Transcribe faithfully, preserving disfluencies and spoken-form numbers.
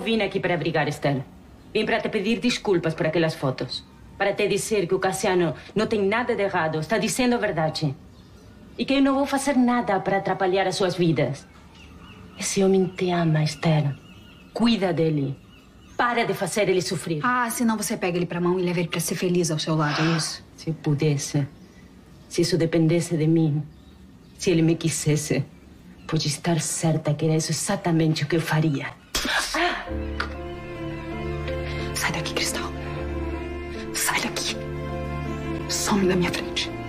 Vim aqui para abrigar Estela. Vim para te pedir desculpas por aquelas fotos. Para te dizer que o Cassiano não tem nada de errado. Está dizendo a verdade. E que eu não vou fazer nada para atrapalhar as suas vidas. Esse homem te ama, Estela. Cuida dele. Para de fazer ele sofrer. Ah, senão você pega ele pra mão e leva ele pra ser feliz ao seu lado, é isso? Se eu pudesse, se isso dependesse de mim, se ele me quisesse, pode estar certa que era isso exatamente o que eu faria. Ah! Sai daqui, Cristal. Sai daqui. Some da minha frente.